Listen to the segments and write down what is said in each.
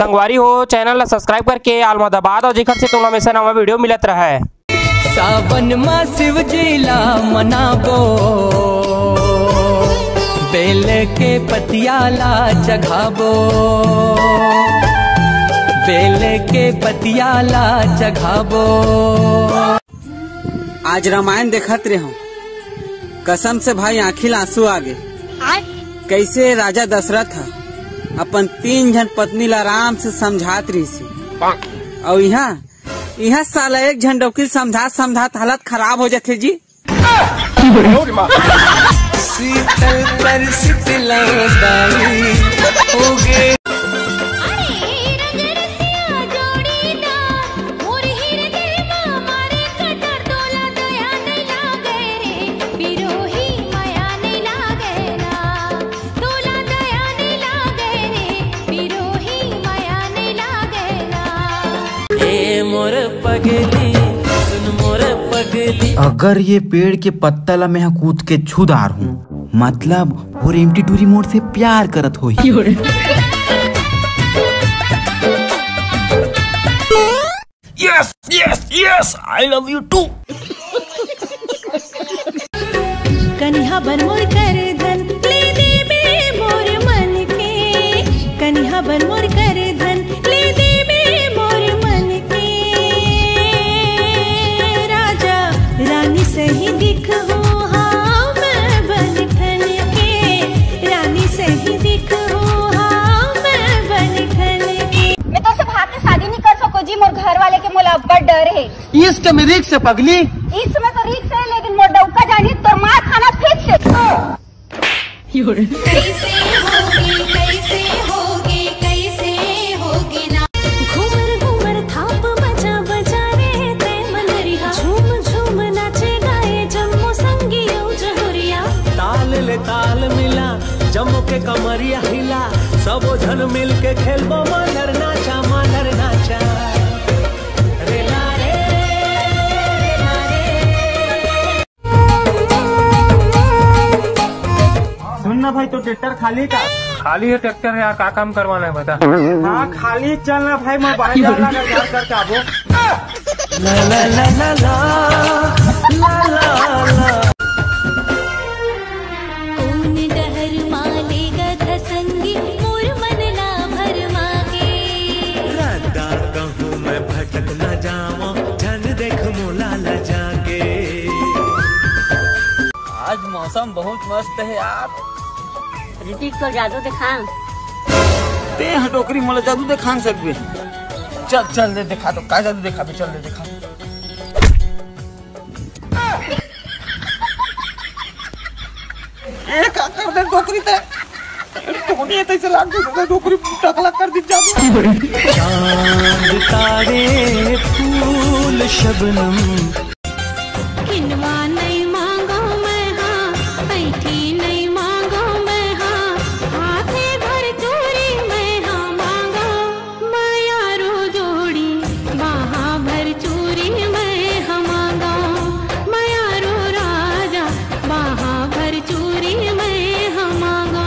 संगवारी हो चैनल ला सब्सक्राइब करके आलमा दबा दो जेकर से तुम हमेशा नवा वीडियो मिलत रहे। सावन मां शिव जी ला मनाबो, बेल के पतिया ला चघाबो, बेल के पतिया ला चघाबो। आज रामायण देखत रहे हूँ, कसम से भाई आँखिल आंसू आ गए। कैसे राजा दशरथ अपन 3 जन पत्नी ला आराम से समझात रही सी, और यहाँ साला एक जन डोकी समझात हालत खराब हो जाते जी। शीतल पर शीतला डाली हो गए। मोर पगली सुन मोर पगली, अगर ये पेड़ के पत्ता ला मैं कूद के छुदार हूँ, मतलब वो रेमटी टूरी मोड़ से प्यार करत हो। Yes yes yes I love you too. Kanha बन मोर कर धन ले दे बे मोर मन के, कन्हा बन मोर कर धन ले दे बे मोर मन के। राजा रानी सही दिख हो हाँ मैं बन ठन के, रानी सही दिख हो हाँ मैं बन ठन के। मैं तो भाग के शादी नहीं कर सको जी, मोर घर वाले के मोला बड़ डर है। इसके में रिक्स से पगली, इस समय तो रिक्स है, लेकिन मोर डौका जानी तो मार खाना फिक्स है। कैसे होगी ना, घूमर घूमर थाप बजा बजा रे ते मनरिया, झूम झूम नाचे गाए जम्मू संगी जहुरिया। ताल ले ताल मिला जम्मू के कमरिया हिला, सब जन मिल के खेलबो मानर नाचा मानर नाचा। सुनना भाई, तो ट्रैक्टर खाली का? खाली है ट्रैक्टर यार, का काम करवाना है बता। हाँ खाली चलना भाई, मैं बाहर जाना करके आबो। ला ला ला ला ला ला ला। कौन डहर मालेगा धसंगी मोर मन ला भर मागे। राधा कहूँ मैं भटक न जाऊँ, जन देख मोला ला जाके। आज मौसम बहुत मस्त है यार। ऋतिक तो जादू दिखा ते हटोकरी मोला जादू दिखा सकबे। चल चल दे दिखा, तो का जादू दिखा, चल दे दिखा। ए का कर दे टोकरी ते, टोनी है तैसे लाग दे टोकरी टकला कर दी जादू। चांद तारे फूल शबनम, किनवा नहीं मांगो मैं हाँ, ऐठी नहीं मांगो मैं हाँ, हाथे भर चूरी मैं हाँ मांगो। मायारो जोड़ी बाहा भर चूरी मैं हाँ मांगो, मायारो राजा बाहा भर चूरी मैं हाँ मांगो।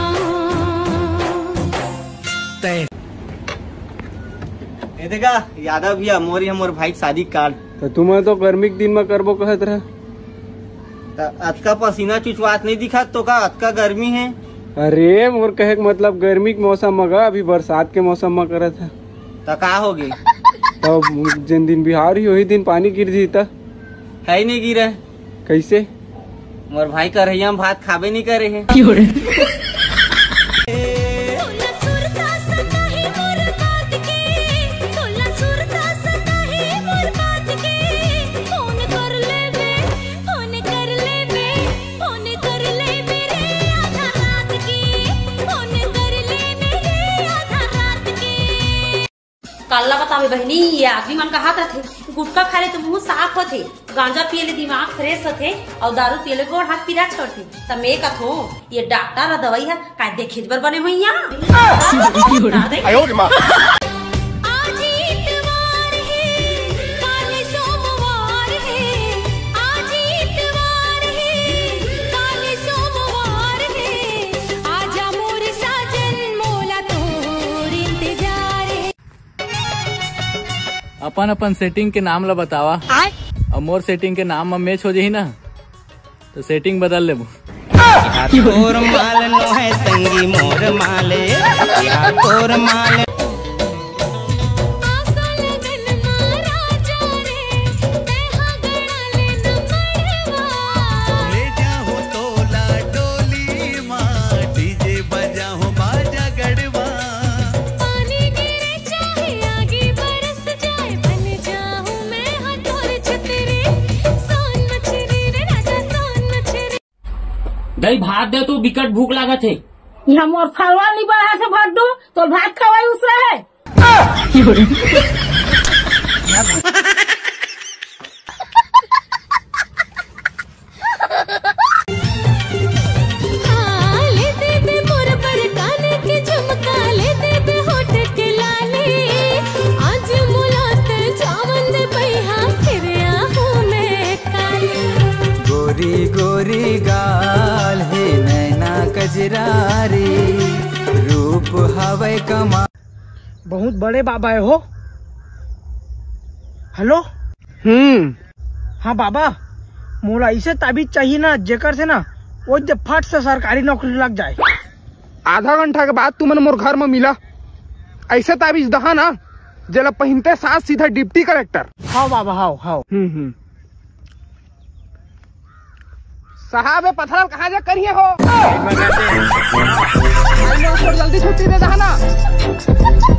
ए देखा यादव भैया मोर भाई शादी कार्ड, तो तुम्हें तो गर्मी के दिन में करबो कहत रहे। अतका पसीना चुचवात नहीं दिखा तो का अतका गर्मी है? अरे मोर कहे मतलब गर्मी के मौसम में अभी बरसात के मौसम में करत है तो का होगी? तो जिन दिन बिहार ही वही दिन पानी गिर जीता है ही नहीं गिरा। कैसे? मोर भाई करहिया में भात खाबे नहीं करे है। कल्ला बतावे बहनी, ये आदमी मन का हाथ रथे, गुटखा खा ले तो मुंह साफ होते, गांजा पिए ले दिमाग फ्रेश होते, और दारू पिए ले गोड़ हाथ पीरा छोड़ते। तब मैं कथो ये डॉक्टर और दवाई है का देखे बर बने हुई अपन अपन सेटिंग के नाम ला बतावा। और मोर सेटिंग के नाम में मैच हो जाही ना तो सेटिंग बदल लेबो। तोर माल नो है संगी मोर माले, तोर माल दही भात दे तो बिकट भूख लागत है। यहाँ मोर फलवा नहीं बढ़ा से भात दो तो भात खवाई उसरा है। हाँ, ले दे बे मोर बरकाने के झुमका, ले दे बे होठ के लाली। आज मुलात चावल दे बैहा, फिर आहूं मैं काली। गोरी गोरी गाल है नैना कजरारी, रूप हवै कमा। बहुत बड़े बाबा है हो। हेलो। हाँ बाबा, मोला ऐसे ताबीज चाहिए ना जेकर से ना वो जब फट से सरकारी नौकरी लग जाए। आधा घंटा के बाद तू मन मोर घर में मिला। ऐसे ताबीज दहा ना जला पहनते साथ सीधा डिप्टी कलेक्टर। हाँ बाबा, हाँ हाँ। साहब पथरल कहाँ जा करिए हो? जल्दी छुट्टी दे दहा ना।